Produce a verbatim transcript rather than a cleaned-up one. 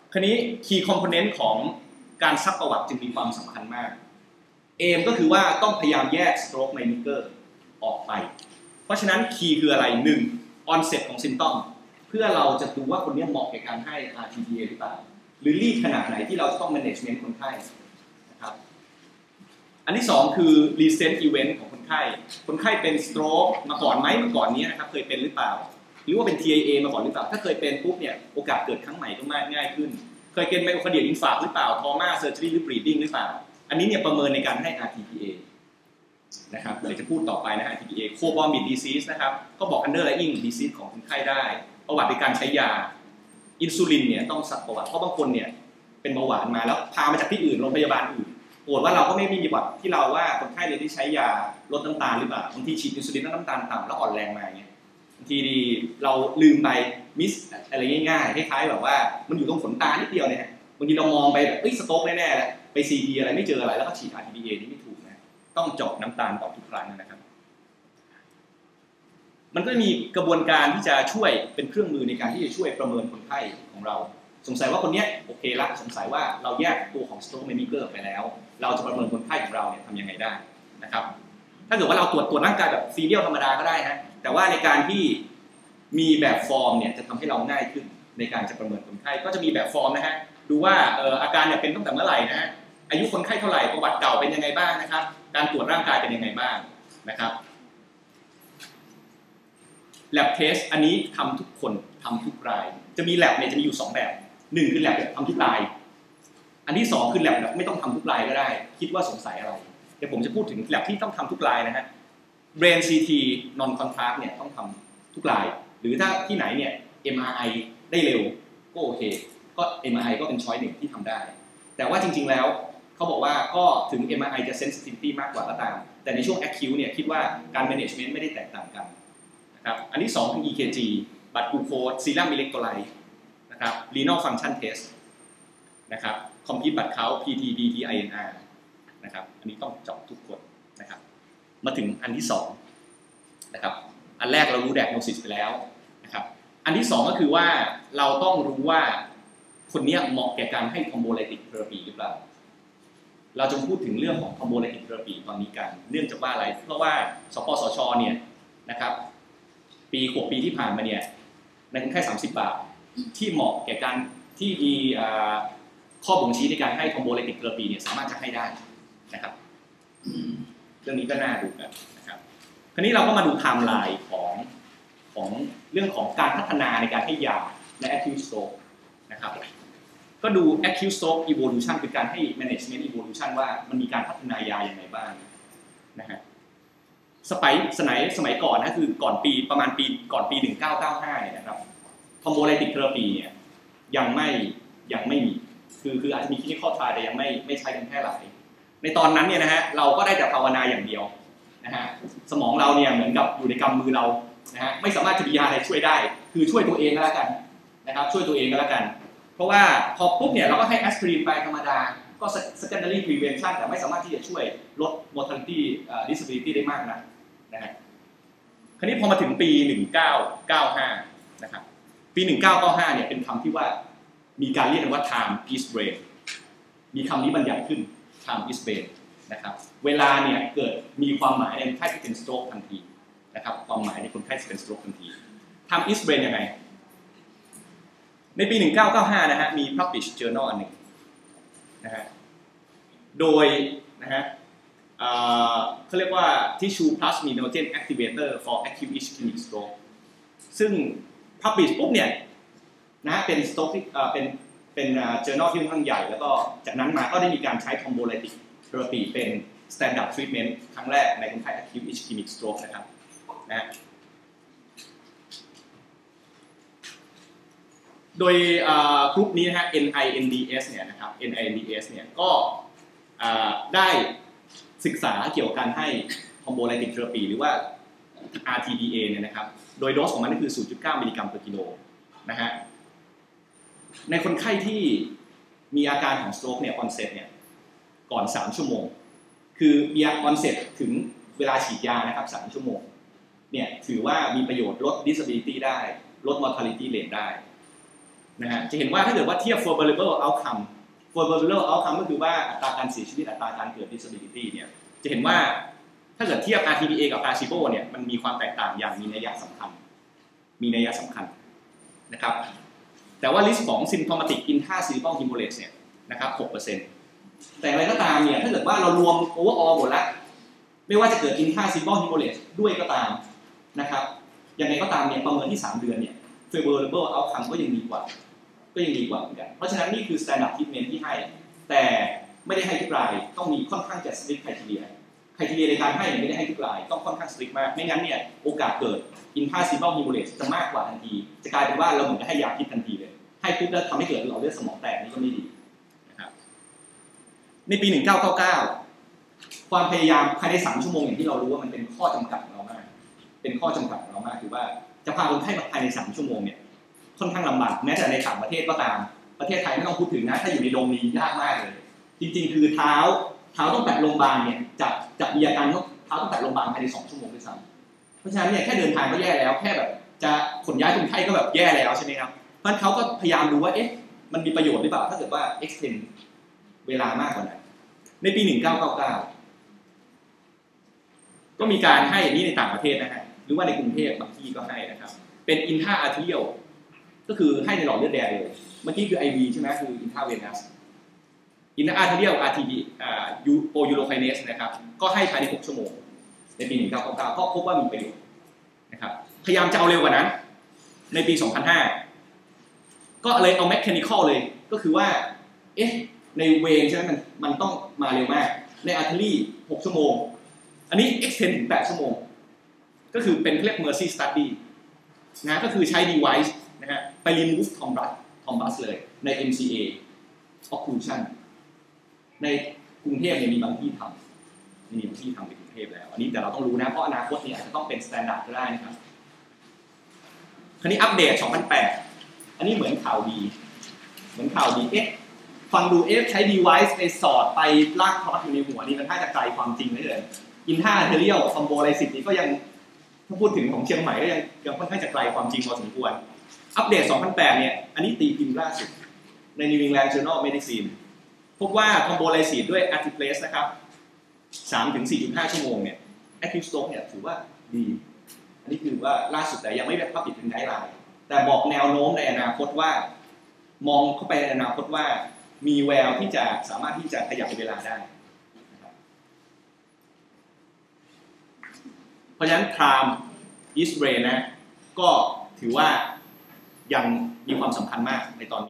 คราวนี้ key component ของการซักประวัติจึงมีความสำคัญมากเอมก็คือว่าต้องพยายามแยก stroke mimicker ออกไปเพราะฉะนั้น key คืออะไรหนึ่ง onset ของ symptom เพื่อเราจะดูว่าคนนี้เหมาะแก่การให้ อาร์ ที ดี เอ หรือเปล่าหรือรีบขนาดไหนที่เราจะต้อง management คนไข้นะครับอันที่สองคือ recent event ของคนไข้คนไข้เป็น stroke มาก่อนไหมเมื่อก่อนนี้นะครับเคยเป็นหรือเปล่าหรือว่าเป็น ที ไอ เอ มาก่อนหรือเปล่าถ้าเคยเป็นปุ๊บเนี่ยโอกาสเกิดครั้งใหม่ก็มากง่ายขึ้นเคยเป็นไมโครคาร์เดียกอินฟาร์คหรือเปล่า trauma surgery หรือ bleeding หรือเปล่าอันนี้เนี่ยประเมินในการให้ อาร์ ที ดี เอ นะครับเดี๋ยวจะพูดต่อไปนะ อาร์ ที ดี เอ comorbid disease นะครับก็บอก underlying disease ของคนไข้ได้ประวัติในการใช้ยาอินซูลินเนี่ยต้องซักประวัติเพราะบางคนเนี่ยเป็นเบาหวานมาแล้วพามาจากที่อื่นโรงพยาบาลอื่นปวดว่าเราก็ไม่มีประวัติที่เราว่าคนไข้เนี่ยที่ใช้ยาลดน้ำตาลหรือเปล่าบางทีฉีดอินซูลินแล้วน้ำตาลต่ำแล้วอ่อนแรงมาเนี่ยบางทีเราลืมไปมิสอะไรง่ายๆคล้ายๆแบบว่ามันอยู่ตรงขนตานิดเดียวเนี่ยบางทีเรามองไปแบบเอ้ยสโต๊กแน่ๆแล้วไป ซี ที อะไรไม่เจออะไรแล้วก็ฉีด อาร์ ที ดี เอ นี่ไม่ถูกนะต้องเจาะน้ำตาลต่อทุกครั้งนะครับมันก็มีกระบวนการที่จะช่วยเป็นเครื่องมือในการที่จะช่วยประเมินคนไข้ของเราสงสัยว่าคนนี้โอเคละสงสัยว่าเราแยกตัวของ stroke mimicker ไปแล้วเราจะประเมินคนไข้ของเราเนี่ยทำยังไงได้นะครับถ้าเกิดว่าเราตรวจตรวจร่างกายแบบซีเรียลธรรมดาก็ได้นะแต่ว่าในการที่มีแบบฟอร์มเนี่ยจะทำให้เราง่ายขึ้นในการจะประเมินคนไข้ก็จะมีแบบฟอร์มนะฮะดูว่าเอ่ออาการเนี่ยเป็นตั้งแต่เมื่อไหร่นะฮะอายุคนไข้เท่าไหร่ประวัติเก่าเป็นยังไงบ้างนะครับการตรวจร่างกายเป็นยังไงบ้างนะครับ lab test อันนี้ทำทุกคนทำทุกรายจะมี lab เนี่ยจะมีอยู่สองแบบหนึ่งคือ lab แบบทำทุกรายอันที่สองคือ lab แบบไม่ต้องทำทุกรายก็ได้คิดว่าสงสัยอะไรเดี๋ยวผมจะพูดถึง lab ที่ต้องทำทุกรายนะฮะ brain ซี ที non contrast เนี่ยต้องทำทุกรายหรือถ้าที่ไหนเนี่ย เอ็ม อาร์ ไอ ได้เร็วก็โอเคก็ เอ็ม อาร์ ไอ ก็เป็นช้อยหนึ่งที่ทำได้แต่ว่าจริงๆแล้วเขาบอกว่าก็ถึง เอ็ม อาร์ ไอ จะ sensitivity มากกว่าก็ตามแต่ในช่วง acute เนี่ยคิดว่าการ management ไม่ได้แตกต่างกันนะครับอันที่สองคือ อี เค จี บัตรกลูโคสซีรัมอิเล็กโทรไลต์นะครับ renal function test นะครับ complete blood count พี ที บี ที ไอ เอ็น อาร์ นะครับอันนี้ต้องเจาะทุกคนนะครับมาถึงอันที่สองนะครับอันแรกเรารู้ diagnosis ไปแล้วนะครับอันที่สองก็คือว่าเราต้องรู้ว่าคนนี้เหมาะแก่การให้ thrombolytic therapy หรือเปล่าเราจะพูดถึงเรื่องของ thrombolytic therapy ตอนนี้กันเนื่องจากว่าอะไรเพราะว่าสปสชเนี่ยนะครับปีหกปีที่ผ่านมาเนี่ยในคนไข้สามสิบบาทที่เหมาะแก่การที่มีข้อบ่งชี้ในการให้ thrombolytic therapy เนี่ยสามารถจะให้ได้นะครับเรื่องนี้ก็น่าดูนะครับคราวนี้เราก็มาดูไทม์ไลน์ของของเรื่องของการพัฒนาในการให้ยาใน acute stroke นะครับก็ดู acute stroke evolution คือการให้ management evolution ว่ามันมีการพัฒนายาอย่างไรบ้างนะฮะสมัยสมัยสมัยก่อนนะคือก่อนปีประมาณปีก่อนปีหนึ่งพันเก้าร้อยเก้าสิบห้าเนี่ยนะครับ thrombolytic therapy เนี่ยยังไม่ยังไม่มีคือคืออาจจะมี clinical trial แต่ยังไม่ไม่ใช้กันแพร่หลายในตอนนั้นเนี่ยนะฮะเราก็ได้แต่ภาวนาอย่างเดียวนะฮะสมองเราเนี่ยเหมือนกับอยู่ในกำมือเรานะฮะไม่สามารถจะมียาอะไรช่วยได้คือช่วยตัวเองก็แล้วกันนะครับช่วยตัวเองก็แล้วกันเพราะว่าพอปุ๊บเนี่ยเราก็ให้แอสไพรินไปธรรมดาก็ secondary prevention แต่ไม่สามารถที่จะช่วยลด mortality disability ได้มากนะนะฮะคราวนี้พอมาถึงปีหนึ่งพันเก้าร้อยเก้าสิบห้านะครับปีหนึ่งพันเก้าร้อยเก้าสิบห้าเนี่ยเป็นคำที่ว่ามีการเรียกกันว่า time is brain มีคำนี้บัญญัติขึ้น time is brain นะครับเวลาเนี่ยเกิดมีความหมายในคนไข้ที่เป็น stroke ทันทีนะครับความหมายในคนไข้ที่เป็น stroke ทันที time is brain ยังไงในปีหนึ่งพันเก้าร้อยเก้าสิบห้านะฮะมี publish journal อันหนึ่งนะฮะโดยนะฮะเขาเรียกว่า tissue plasminogen activator for acute ischemic stroke ซึ่ง publish ปุ๊บเนี่ยนะฮะเป็น stroke ที่เป็นเป็น journal ที่ค่อนข้างใหญ่แล้วก็จากนั้นมาก็ได้มีการใช้ thrombolytic therapy เป็น standard treatment ครั้งแรกในคนไข้ acute ischemic stroke นะครับนะโดยกลุ่มนี้นะฮะ เอ็น ไอ เอ็น ดี เอส เนี่ยนะครับ เอ็น ไอ เอ็น ดี เอส เนี่ยก็ได้ศึกษาเกี่ยวกับการให้ thrombolytic therapy หรือว่า อาร์ ที ดี เอ เนี่ยนะครับโดยโดสของมันก็คือ ศูนย์จุดเก้า มิลลิกรัมต่อกิโลนะฮะในคนไข้ที่มีอาการของ stroke เนี่ย onset เนี่ยก่อนสามชั่วโมงคือมี onset ถึงเวลาฉีดยานะครับสามชั่วโมงเนี่ยถือว่ามีประโยชน์ลด disability ได้ลด mortality rate ได้นะฮะจะเห็นว่าถ้าเกิดว่าเทียบ favorable outcome favorable outcome ก็คือว่าอัตราการเสียชีวิตอัตราการเกิด disability เนี่ยจะเห็นว่าถ้าเกิดเทียบ อาร์ ที ดี เอ กับ placebo เนี่ยมันมีความแตกต่างอย่างมีนัยสำคัญมีนัยสำคัญนะครับแต่ว่า risk ของ symptomatic intracerebral hemorrhage เนี่ยนะครับ หกเปอร์เซ็นต์ แต่อะไรก็ตามเนี่ยถ้าเกิดว่าเรารวม overall หมดแล้วไม่ว่าจะเกิด intracerebral hemorrhage ด้วยก็ตามนะครับยังไงก็ตามเนี่ยประเมินที่สามเดือนเนี่ย favorable outcome ก็ยังดีกว่าก็ยังดีกว่าเหมือนกันเพราะฉะนั้นนี่คือ standard treatment ที่ให้แต่ไม่ได้ให้ทุกรายต้องมีค่อนข้างจะ strict criteria criteria ในการให้ไม่ได้ให้ทุกรายต้องค่อนข้าง strict มากไม่งั้นเนี่ยโอกาสเกิด intracerebral hemorrhage จะมากกว่าทันทีจะกลายเป็นว่าเราเหมือนจะให้ยาพิษทันทีเลยให้ปุ๊บแล้วทำให้เกิดหลอดเลือดสมองแตกนี่ก็ไม่ดีนะครับในปีหนึ่งพันเก้าร้อยเก้าสิบเก้าความพยายามภายในสามชั่วโมงอย่างที่เรารู้ว่ามันเป็นข้อจำกัดของเรามากเป็นข้อจำกัดของเรามากคือว่าจะพาคนไข้มาภายในสามชั่วโมงเนี่ยค่อนข้างลำบากแม้แต่ในต่างประเทศก็ตามประเทศไทยไม่ต้องพูดถึงนะถ้าอยู่ในโรงนี้ยากมากเลยจริงๆคือเท้าเท้าต้องแตะโรงพยาบาลเนี่ยจะจะมีอาการเท้าต้องแตะโรงพยาบาลภายในสองชั่วโมงด้วยซ้ำเพราะฉะนั้นเนี่ยแค่เดินทางก็แย่แล้วแค่แบบจะขนย้ายคนไข้ก็แบบแย่แล้วใช่ไหมครับเพราะฉะนั้นเขาก็พยายามดูว่าเอ๊ะมันมีประโยชน์หรือเปล่าถ้าเกิดว่า extend เวลามากกว่านั้นในปีหนึ่งพันเก้าร้อยเก้าสิบเก้าก็มีการให้อย่างนี้ในต่างประเทศนะฮะหรือว่าในกรุงเทพบางที่ก็ให้นะครับเป็น intra-arterial ก็คือให้ในหลอดเลือดแดงเลยเมื่อกี้คือ ไอ วี ใช่ไหมคือ intravenous intra-arterial อาร์ ที บี อ่า urokinase นะครับก็ให้ภายในหกชั่วโมงในปีหนึ่งพันเก้าร้อยเก้าสิบเก้าก็พบว่ามีประโยชน์นะครับพยายามจะเอาเร็วกว่านั้นในปีสองพันห้าก็เลยเอา mechanical เลยก็คือว่าเอ๊ะในเวงใช่ไหมมันมันต้องมาเร็วมากใน artery หกชั่วโมงอันนี้ extend ถึงแปดชั่วโมงก็คือเป็นเรียก mercy study นะก็คือใช้ device นะฮะไป remove thrombus thrombus เลยใน เอ็ม ซี เอ occlusion ในกรุงเทพเนี่ยมีบางที่ทำมีบางที่ทำในกรุงเทพแล้วอันนี้แต่เราต้องรู้นะเพราะอนาคตเนี่ยอาจจะต้องเป็น standard ก็ได้นะครับคราวนี้อัปเดตสองพันแปดอันนี้เหมือนข่าวดีเหมือนข่าวดีเอ๊ะฟังดูเอ๊ะใช้ device ไปสอดไปลากคลอสอยู่ในหัวนี่มันน่าจะไกลความจริงเลย intra-arterial thrombolysis นี่ก็ยังถ้าพูดถึงของเชียงใหม่ก็ยังยังค่อนข้างจะไกลความจริงพอสมควรอัปเดตสองพันแปดเนี่ยอันนี้ตีพิมพ์ล่าสุดใน New England Journal of Medicine พบว่า thrombolysis ด้วย arteplase นะครับ สามถึงสี่จุดห้า ชั่วโมงเนี่ย acute stroke เนี่ยถือว่าดีอันนี้คือว่าล่าสุดแต่ยังไม่ได้พับปิดเป็นไกด์ไลน์แต่บอกแนวโน้มในอนาคตว่ามองเข้าไปในอนาคตว่ามีแววที่จะสามารถที่จะขยับเวลาได้เพราะฉะนั้น Tram East Brain นะก็ถือว่ายังมีความสำคัญมากในตอนนี้